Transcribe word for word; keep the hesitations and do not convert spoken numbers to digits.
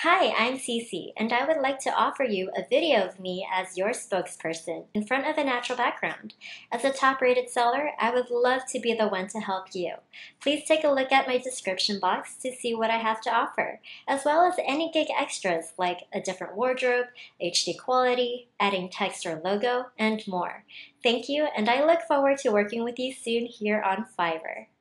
Hi, I'm Cece, and I would like to offer you a video of me as your spokesperson in front of a natural background. As a top-rated seller, I would love to be the one to help you. Please take a look at my description box to see what I have to offer, as well as any gig extras like a different wardrobe, H D quality, adding text or logo, and more. Thank you, and I look forward to working with you soon here on Fiverr.